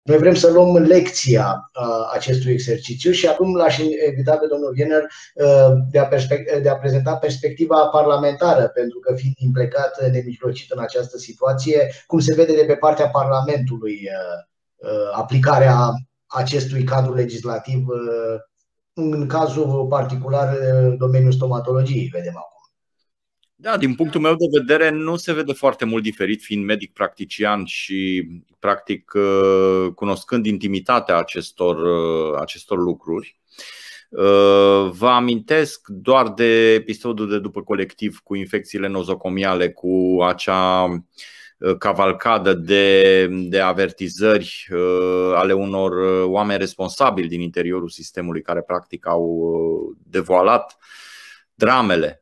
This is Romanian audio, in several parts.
Noi vrem să luăm lecția acestui exercițiu și acum l-aș invita pe domnul Wiener de a prezenta perspectiva parlamentară, pentru că fiind implicat nemijlocit în această situație, cum se vede de pe partea Parlamentului aplicarea acestui cadru legislativ în cazul particular domeniul stomatologiei, vedem acum. Da, din punctul meu de vedere nu se vede foarte mult diferit, fiind medic practician și practic cunoscând intimitatea acestor lucruri. Vă amintesc doar de episodul de după colectiv cu infecțiile nozocomiale, cu acea cavalcadă de avertizări ale unor oameni responsabili din interiorul sistemului care practic au devoalat dramele,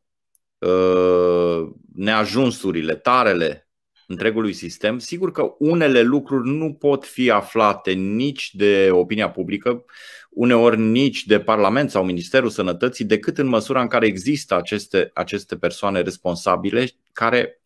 neajunsurile, tarele întregului sistem. Sigur că unele lucruri nu pot fi aflate nici de opinia publică, uneori nici de Parlament sau Ministerul Sănătății, decât în măsura în care există aceste persoane responsabile care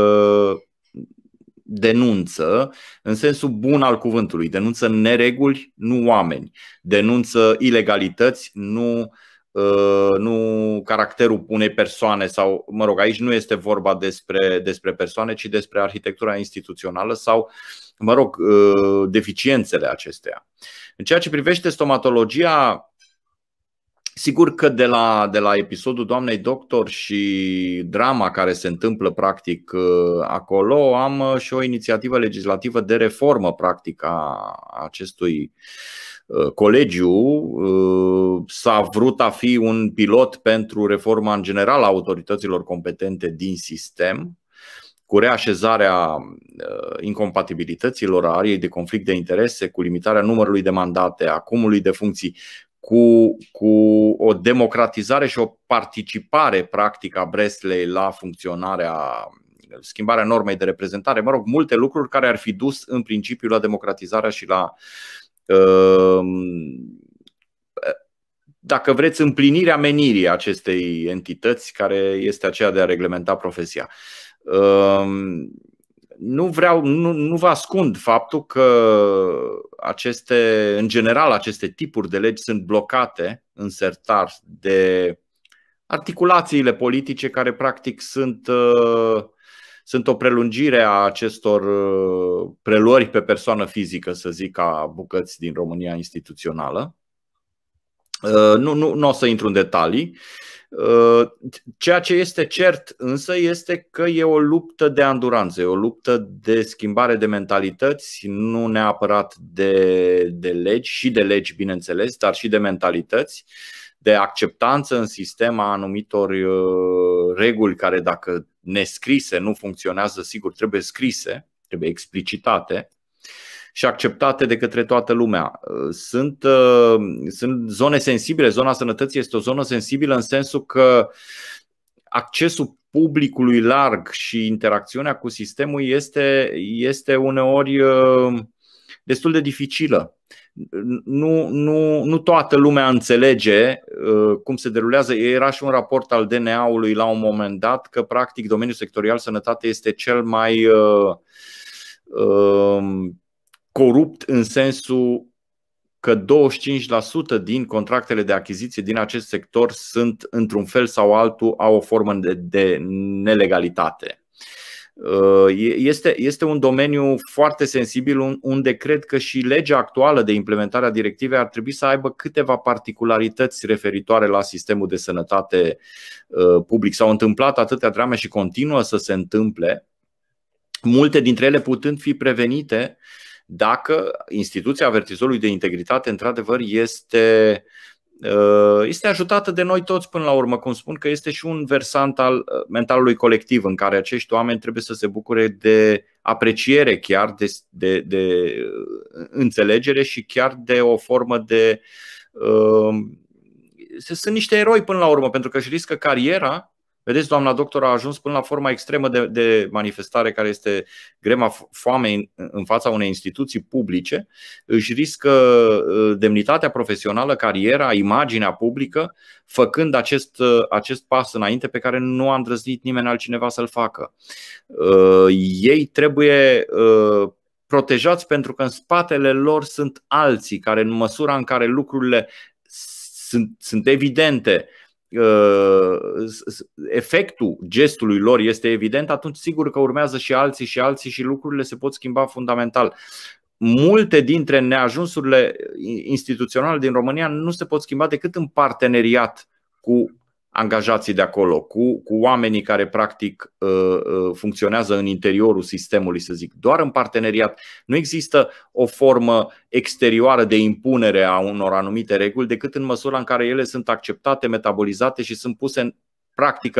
denunță în sensul bun al cuvântului, denunță nereguli, nu oameni, denunță ilegalități, nu caracterul unei persoane sau, mă rog, aici nu este vorba despre persoane, ci despre arhitectura instituțională sau, mă rog, deficiențele acesteia. În ceea ce privește stomatologia, sigur că de la episodul doamnei doctor și drama care se întâmplă practic acolo, am și o inițiativă legislativă de reformă practic a acestui colegiu. S-a vrut a fi un pilot pentru reforma în general a autorităților competente din sistem, cu reașezarea incompatibilităților, a ariei de conflict de interese, cu limitarea numărului de mandate, a cumului de funcții, cu o democratizare și o participare practică a Breslei la funcționarea, schimbarea normei de reprezentare, mă rog, multe lucruri care ar fi dus în principiu la democratizarea și la, dacă vreți, împlinirea menirii acestei entități, care este aceea de a reglementa profesia. Nu vă ascund faptul că în general aceste tipuri de legi sunt blocate în sertar de articulațiile politice care practic sunt o prelungire a acestor preluări pe persoană fizică, să zic, ca bucăți din România instituțională. Nu o să intru în detalii. Ceea ce este cert însă este că e o luptă de anduranță, e o luptă de schimbare de mentalități, nu neapărat de legi, și de legi bineînțeles, dar și de mentalități, de acceptanță în sistem a anumitor reguli care, dacă nescrise, nu funcționează. Sigur, trebuie scrise, trebuie explicitate și acceptate de către toată lumea. Sunt zone sensibile. Zona sănătății este o zonă sensibilă în sensul că accesul publicului larg și interacțiunea cu sistemul este uneori destul de dificilă. Nu toată lumea înțelege cum se derulează. Era și un raport al DNA-ului la un moment dat că practic domeniul sectorial sănătate este cel mai corupt, în sensul că 25% din contractele de achiziție din acest sector sunt, într-un fel sau altul, au o formă de nelegalitate. Este un domeniu foarte sensibil unde cred că și legea actuală de implementare a directivei ar trebui să aibă câteva particularități referitoare la sistemul de sănătate public. S-au întâmplat atâtea drame și continuă să se întâmple, multe dintre ele putând fi prevenite dacă instituția avertizorului de integritate într-adevăr este ajutată de noi toți până la urmă. Cum spun, că este și un versant al mentalului colectiv în care acești oameni trebuie să se bucure de apreciere, chiar de înțelegere și chiar de o formă de... Sunt niște eroi până la urmă, pentru că își riscă cariera. Vedeți, doamna doctor a ajuns până la forma extremă de manifestare, care este grema foamei în fața unei instituții publice. Își riscă demnitatea profesională, cariera, imaginea publică, făcând acest pas înainte pe care nu a îndrăznit nimeni altcineva să-l facă. Ei trebuie protejați pentru că în spatele lor sunt alții care, în măsura în care lucrurile sunt evidente, efectul gestului lor este evident, atunci sigur că urmează și alții și lucrurile se pot schimba fundamental. Multe dintre neajunsurile instituționale din România nu se pot schimba decât în parteneriat cu angajații de acolo, cu oamenii care practic funcționează în interiorul sistemului, să zic. Doar în parteneriat. Nu există o formă exterioară de impunere a unor anumite reguli decât în măsura în care ele sunt acceptate, metabolizate și sunt puse în practică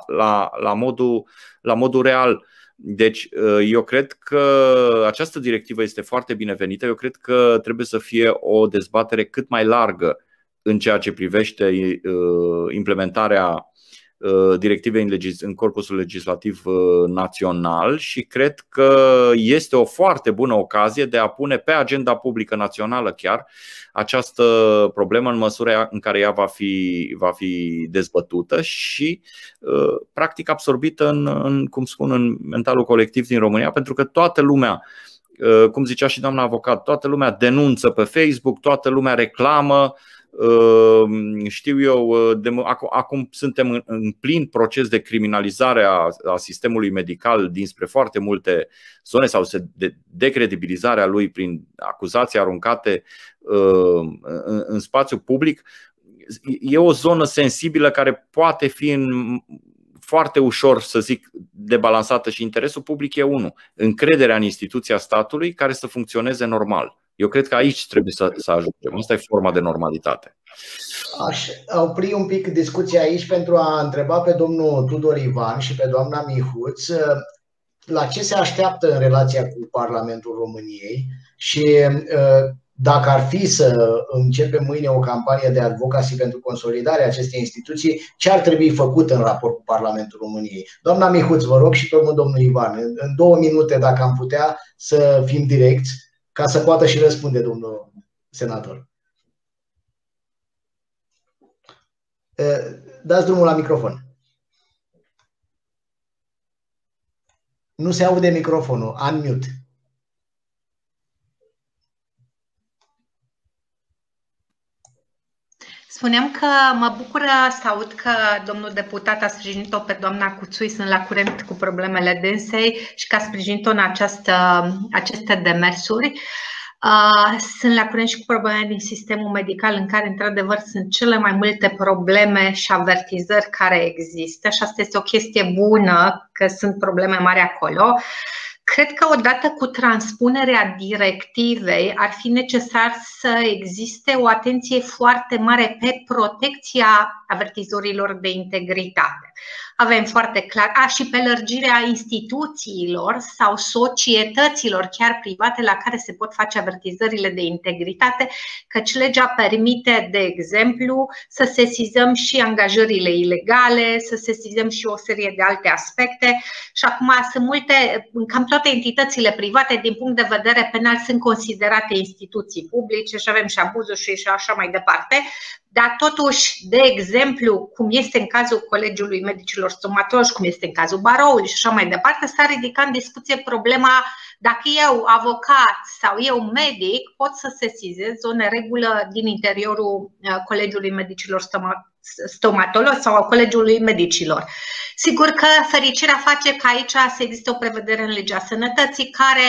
la modul real. Deci eu cred că această directivă este foarte binevenită. Eu cred că trebuie să fie o dezbatere cât mai largă în ceea ce privește implementarea directivei în corpusul legislativ național și cred că este o foarte bună ocazie de a pune pe agenda publică națională chiar această problemă în măsura în care ea va fi dezbătută și practic absorbită în mentalul colectiv din România, pentru că toată lumea, cum zicea și doamna avocat, toată lumea denunță pe Facebook, toată lumea reclamă. Știu eu, acum suntem în plin proces de criminalizare a sistemului medical dinspre foarte multe zone sau de decredibilizare a lui prin acuzații aruncate în spațiu public. E o zonă sensibilă care poate fi foarte ușor, să zic, debalansată și interesul public e unul: încrederea în instituția statului care să funcționeze normal. Eu cred că aici trebuie să ajungem. Asta e forma de normalitate. Aș opri un pic discuția aici pentru a întreba pe domnul Tudor Ivan și pe doamna Mihuț la ce se așteaptă în relația cu Parlamentul României și dacă ar fi să începem mâine o campanie de advocacy pentru consolidarea acestei instituții, ce ar trebui făcut în raport cu Parlamentul României? Doamna Mihuț, vă rog, și pe urmă domnul Ivan. În 2 minute, dacă am putea să fim direcți, ca să poată și răspunde domnul senator. Dați drumul la microfon. Nu se aude microfonul. Unmute. Spuneam că mă bucură să aud că domnul deputat a sprijinit-o pe doamna Cuțui, sunt la curent cu problemele dânsei și că a sprijinit-o în aceste demersuri. Sunt la curent și cu probleme din sistemul medical în care într-adevăr sunt cele mai multe probleme și avertizări care există și asta este o chestie bună, că sunt probleme mari acolo. Cred că odată cu transpunerea directivei ar fi necesar să existe o atenție foarte mare pe protecția avertizorilor de integritate. Avem foarte clar, și pe lărgirea instituțiilor sau societăților chiar private la care se pot face avertizările de integritate, căci legea permite, de exemplu, să sesizăm și angajările ilegale, să sesizăm și o serie de alte aspecte și acum sunt multe, cam toate entitățile private din punct de vedere penal sunt considerate instituții publice și avem și abuzul și așa mai departe. Dar totuși, de exemplu, cum este în cazul Colegiului Medicilor Stomatologi, cum este în cazul Baroului și așa mai departe, s-a ridicat în discuție problema dacă eu, avocat sau eu, medic, pot să sesizez o neregulă din interiorul Colegiului Medicilor Stomatologi sau a Colegiului Medicilor. Sigur că fericirea face că aici să existe o prevedere în legea sănătății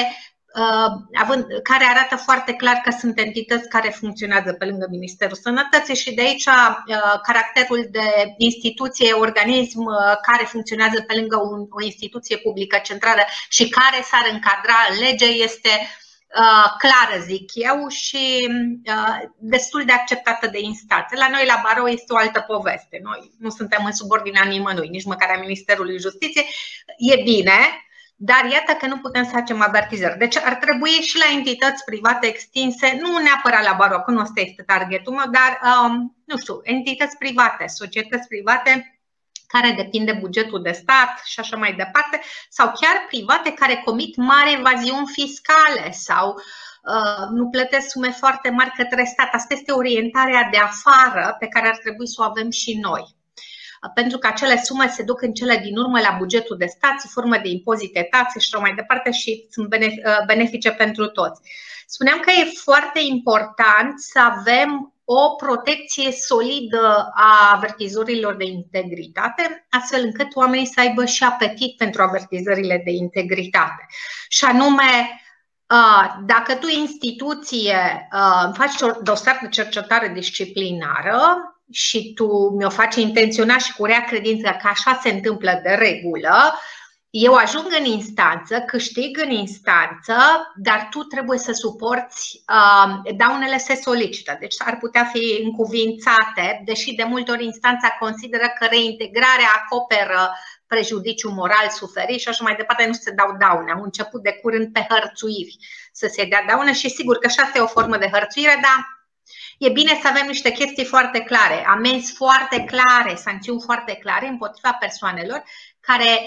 care arată foarte clar că sunt entități care funcționează pe lângă Ministerul Sănătății și de aici caracterul de instituție, organism care funcționează pe lângă o instituție publică centrală și care s-ar încadra în lege este clară, zic eu, și destul de acceptată de instanțe. La noi, la barou, este o altă poveste. Noi nu suntem în subordinea nimănui, nici măcar a Ministerului Justiției. E bine, dar iată că nu putem să facem avertizări. Deci ar trebui și la entități private extinse, nu neapărat la barou, că nu ăsta este targetul meu, dar, nu știu, entități private, societăți private care depind de bugetul de stat și așa mai departe, sau chiar private care comit mari evaziuni fiscale sau nu plătesc sume foarte mari către stat. Asta este orientarea de afară pe care ar trebui să o avem și noi. pentru că acele sume se duc în cele din urmă la bugetul de stat sub formă de impozite, taxe și așa mai departe și sunt benefice pentru toți. Spuneam că e foarte important să avem o protecție solidă a avertizorilor de integritate, astfel încât oamenii să aibă și apetit pentru avertizările de integritate. Și anume, dacă tu, instituție, faci dosar de cercetare disciplinară și tu mi-o faci intenționat și cu rea credință că așa se întâmplă de regulă, eu ajung în instanță, câștig în instanță, dar tu trebuie să suporți, daunele se solicită, deci ar putea fi încuvințate, deși de multe ori instanța consideră că reintegrarea acoperă prejudiciu moral suferit și așa mai departe, nu se dau daune. Au început de curând pe hărțuiri să se dea daune și sigur că și asta e o formă de hărțuire, dar e bine să avem niște chestii foarte clare, amenzi foarte clare, sancțiuni foarte clare împotriva persoanelor care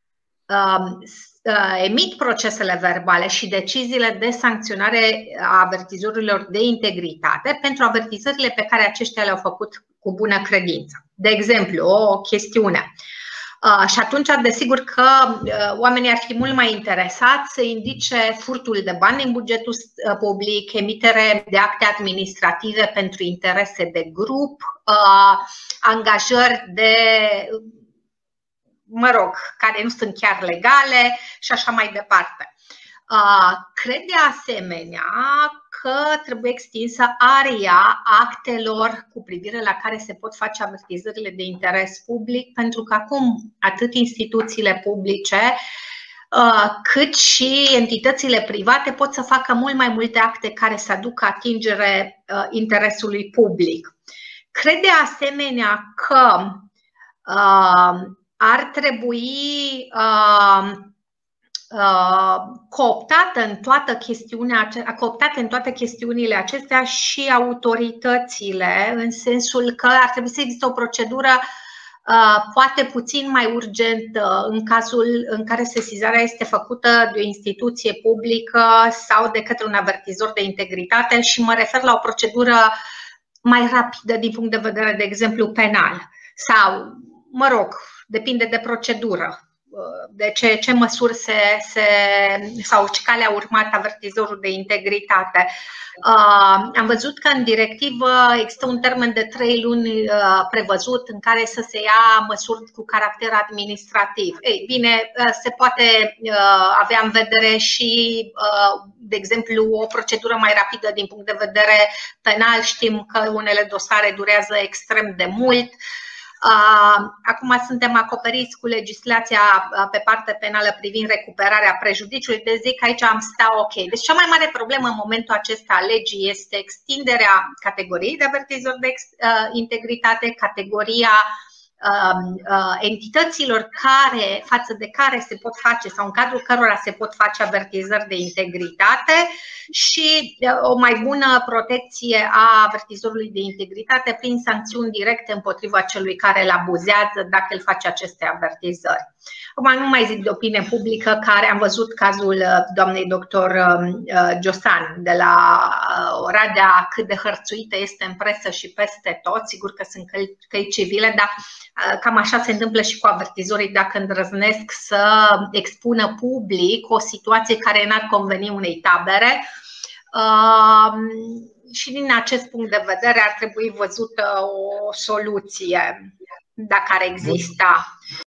emit procesele verbale și deciziile de sancționare a avertizorilor de integritate pentru avertizările pe care aceștia le-au făcut cu bună credință. De exemplu, o chestiune. Și atunci, desigur că oamenii ar fi mult mai interesați să indice furtul de bani din bugetul public, emitere de acte administrative pentru interese de grup, angajări de, care nu sunt chiar legale și așa mai departe. Cred de asemenea că trebuie extinsă aria actelor cu privire la care se pot face avertizările de interes public, pentru că acum atât instituțiile publice cât și entitățile private pot să facă mult mai multe acte care să aducă atingere interesului public. Cred de asemenea că ar trebui cooptate în toate chestiunile acestea și autoritățile, în sensul că ar trebui să existe o procedură poate puțin mai urgentă în cazul în care sesizarea este făcută de o instituție publică sau de către un avertizor de integritate și mă refer la o procedură mai rapidă din punct de vedere, de exemplu, penal sau, depinde de procedură, de ce măsuri sau ce cale a urmat avertizorul de integritate. Am văzut că în directivă există un termen de 3 luni prevăzut în care să se ia măsuri cu caracter administrativ. Ei bine, se poate avea în vedere și, de exemplu, o procedură mai rapidă din punct de vedere penal. Știm că unele dosare durează extrem de mult. Acum suntem acoperiți cu legislația pe partea penală privind recuperarea prejudiciului, deci zic că aici am sta ok. Deci cea mai mare problemă în momentul acesta a legii este extinderea categoriei de avertizor de integritate, categoria entităților față de care se pot face sau în cadrul cărora se pot face avertizări de integritate și o mai bună protecție a avertizorului de integritate prin sancțiuni directe împotriva celui care îl abuzează dacă îl face aceste avertizări. Acum nu mai zic de opinie publică, care am văzut cazul doamnei doctor Giosan de la Oradea, cât de hărțuită este în presă și peste tot. Sigur că sunt căi civile, dar cam așa se întâmplă și cu avertizorii dacă îndrăznesc să expună public o situație care n-ar conveni unei tabere. Și din acest punct de vedere ar trebui văzută o soluție, dacă ar exista.